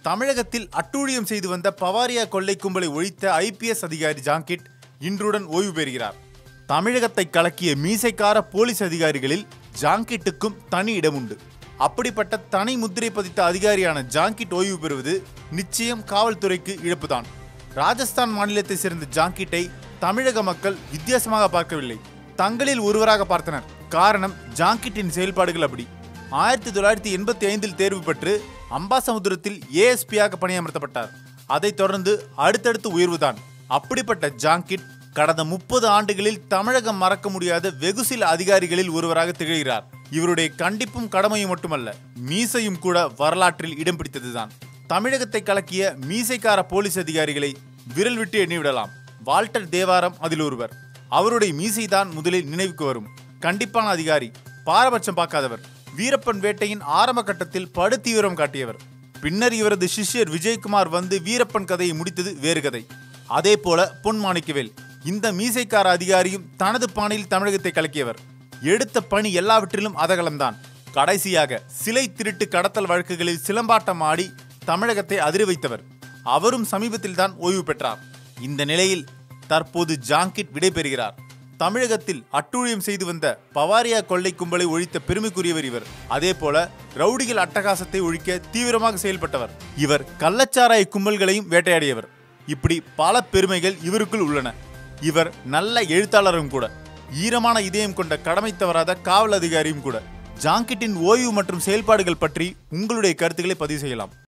தமிழகத்தில் அட்டூழியம் செய்து வந்த பவாரியா கொள்ளை கும்பலை ஒழித்த ஐபிஎஸ் அதிகாரி ஜாங்கிட் இன்றுடன் ஓய்வு பெறுகிறார். தமிழகத்தை கலக்கிய மீசைக்கார போலீஸ் அதிகாரிகளில் ஜாங்கிட்டுக்கும் தனி இடம் உண்டு. அப்படிப்பட்ட தனி முத்திரை பதித்த அதிகாரியான ஜாங்கிட் ஓய்வு பெறுவது நிச்சயம் காவல்துறைக்கு இழப்புதான். ராஜஸ்தான் மாநிலத்தை சேர்ந்த ஜாங்கிட்டை தமிழக மக்கள் வித்தியாசமாக பார்க்கவில்லை, தங்களில் ஒருவராக பார்த்தனர். காரணம், ஜாங்கிட்டின் செயல்பாடுகள் அப்படி. 1985 தேர்வு பெற்று அம்பாசமுத்திரத்தில் ஏஎஸ்பியாக பணியமர்த்தப்பட்டார். அதைத் தொடர்ந்து அடுத்தடுத்து உயர்வுதான். அப்படிப்பட்ட ஜாங்கிட் கடந்த 30 ஆண்டுகளில் தமிழகம் மறக்க முடியாத வெகு சில அதிகாரிகளில் ஒருவராக திகழ்கிறார். இவருடைய கண்டிப்பும் கடமையும் மட்டுமல்ல, மீசையும் கூட வரலாற்றில் இடம் பிடித்ததுதான். தமிழகத்தை கலக்கிய மீசைக்கார போலீஸ் அதிகாரிகளை விரல் விட்டு எண்ணிவிடலாம். வால்டர் தேவாரம் அதில் ஒருவர். அவருடைய மீசைதான் முதலில் நினைவுக்கு வரும். கண்டிப்பான அதிகாரி, பாரபட்சம் பார்க்காதவர், வீரப்பன் வேட்டையின் ஆரம்ப கட்டத்தில் படு தீவிரம் காட்டியவர். பின்னர் இவரது சிஷ்யர் விஜயகுமார் வந்து வீரப்பன் கதையை முடித்தது வேறு கதை. அதே போல பொன் மாணிக்கவேல், இந்த மீசைக்கார அதிகாரியும் தனது பாணியில் தமிழகத்தை கலக்கியவர். எடுத்த பணி எல்லாவற்றிலும் அதகலம்தான். கடைசியாக சிலை திருட்டு கடத்தல் வழக்குகளில் சிலம்பாட்டம் ஆடி தமிழகத்தை அதிர வைத்தவர். அவரும் சமீபத்தில் தான் ஓய்வு பெற்றார். இந்த நிலையில் தற்போது ஜாங்கிட் விடைபெறுகிறார். தமிழகத்தில் அட்டூழியம் செய்து வந்த பவாரியா கொள்ளை கும்பலை ஒழித்த பெருமைக்குரியவர் இவர். அதே போல ரவுடிகள் அட்டகாசத்தை ஒழிக்க தீவிரமாக செயல்பட்டவர். இவர் கள்ளச்சாராய கும்பல்களையும் வேட்டையாடியவர். இப்படி பல பெருமைகள் இவருக்குள் உள்ளன. இவர் நல்ல எழுத்தாளரும் கூட, ஈரமான இதயம் கொண்ட கடமை தவறாத காவல் அதிகாரியும் கூட. ஜாங்கிட்டின் ஓய்வு மற்றும் செயல்பாடுகள் பற்றி உங்களுடைய கருத்துக்களை பதிவு செய்யலாம்.